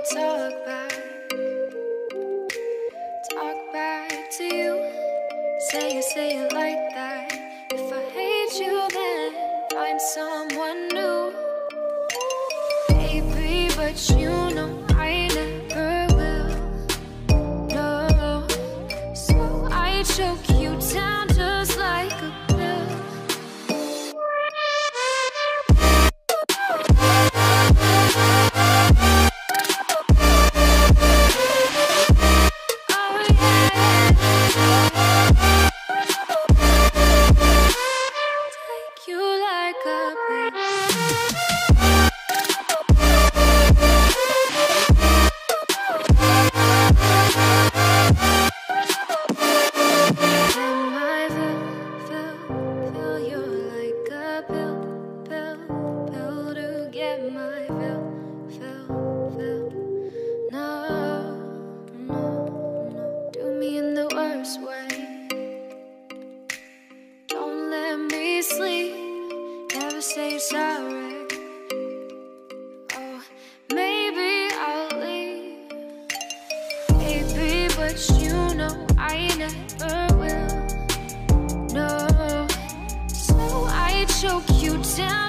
talk back to you. Say it like that. If I hate you, then find someone new. Baby, but you know I never will. No, so I choke you down just like a pill. Sleep, never say sorry. Oh, maybe I'll leave, baby, but you know I never will. No, so I choke you down